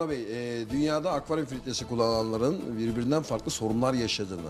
Bey, dünyada akvaryum filtresi kullananların birbirinden farklı sorunlar yaşadığını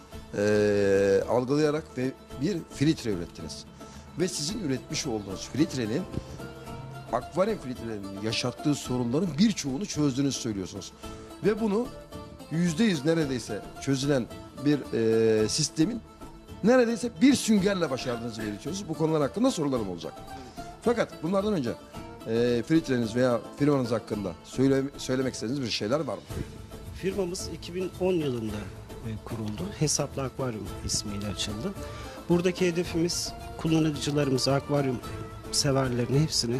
algılayarak ve bir filtre ürettiniz. Ve sizin üretmiş olduğunuz filtrenin akvaryum filtrelerinin yaşattığı sorunların birçoğunu çözdüğünüzü söylüyorsunuz. Ve bunu %100 neredeyse çözülen bir sistemin neredeyse bir süngerle başardığınızı belirtiyorsunuz. Bu konular hakkında sorularım olacak. Fakat bunlardan önce filtreniz veya firmanız hakkında söylemek istediğiniz bir şeyler var mı? Firmamız 2010 yılında kuruldu. Hesaplı Akvaryum ismiyle açıldı. Buradaki hedefimiz kullanıcılarımıza, akvaryum severlerin hepsini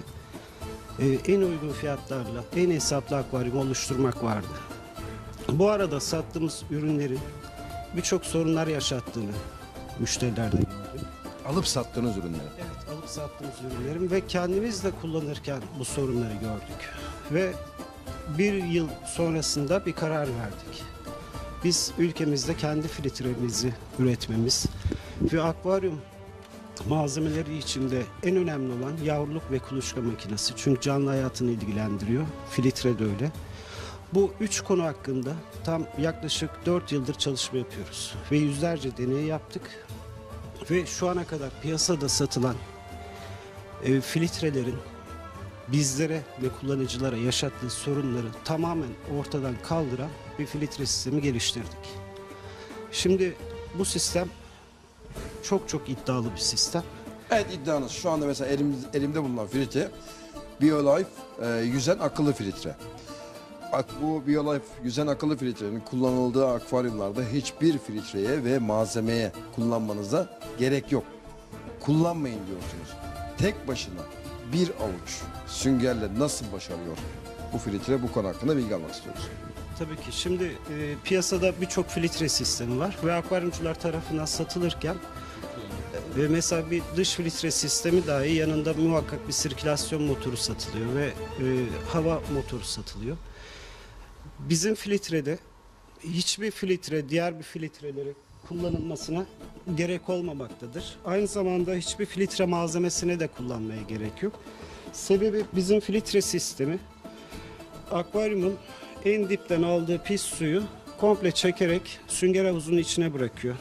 en uygun fiyatlarla en hesaplı akvaryum oluşturmak vardı. Bu arada sattığımız ürünlerin birçok sorunlar yaşattığını müşterilerden gördük. Alıp sattığınız ürünleri. Evet, alıp sattığımız ürünlerin ve kendimiz de kullanırken bu sorunları gördük. Ve bir yıl sonrasında bir karar verdik. Biz ülkemizde kendi filtremizi üretmemiz ve akvaryum malzemeleri içinde en önemli olan yavruluk ve kuluçka makinesi. Çünkü canlı hayatını ilgilendiriyor. Filtre de öyle. Bu üç konu hakkında tam yaklaşık 4 yıldır çalışma yapıyoruz. Ve yüzlerce deney yaptık. Ve şu ana kadar piyasada satılan filtrelerin bizlere ve kullanıcılara yaşattığı sorunları tamamen ortadan kaldıran bir filtre sistemi geliştirdik. Şimdi bu sistem çok iddialı bir sistem. Evet, iddianız şu anda mesela elimde bulunan filtre BioLife yüzen akıllı filtre. Bu BioLife yüzen akıllı filtrenin kullanıldığı akvaryumlarda hiçbir filtreye ve malzemeye kullanmanıza gerek yok. Kullanmayın diyorsunuz. Tek başına bir avuç süngerle nasıl başarıyor bu filtre? Bu konu hakkında bilgi almak istiyoruz. Tabii ki. Şimdi piyasada birçok filtre sistemi var ve akvaryumcular tarafından satılırken ve mesela bir dış filtre sistemi dahi yanında muhakkak bir sirkülasyon motoru satılıyor ve hava motoru satılıyor. Bizim filtrede hiçbir filtre diğer bir filtreleri kullanılmasına gerek olmamaktadır. Aynı zamanda hiçbir filtre malzemesine de kullanmaya gerek yok. Sebebi bizim filtre sistemi akvaryumun en dipten aldığı pis suyu komple çekerek sünger havuzunun içine bırakıyor.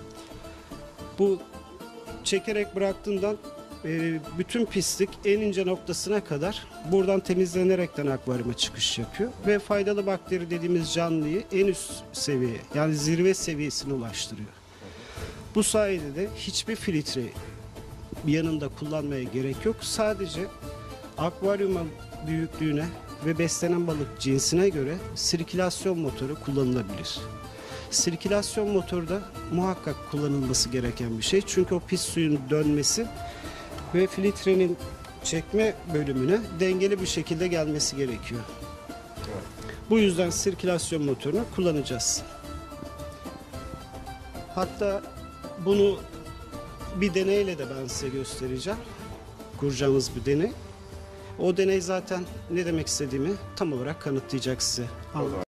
Bu çekerek bıraktığından bütün pislik en ince noktasına kadar buradan temizlenerekten akvaryuma çıkış yapıyor ve faydalı bakteri dediğimiz canlıyı en üst seviye yani zirve seviyesine ulaştırıyor. Bu sayede de hiçbir filtre yanında kullanmaya gerek yok. Sadece akvaryumun büyüklüğüne ve beslenen balık cinsine göre sirkülasyon motoru kullanılabilir. Sirkülasyon motoru da muhakkak kullanılması gereken bir şey. Çünkü o pis suyun dönmesi ve filtrenin çekme bölümüne dengeli bir şekilde gelmesi gerekiyor. Bu yüzden sirkülasyon motorunu kullanacağız. Hatta bunu bir deneyle de ben size göstereceğim. Kuracağımız bir deney. O deney zaten ne demek istediğimi tam olarak kanıtlayacak size.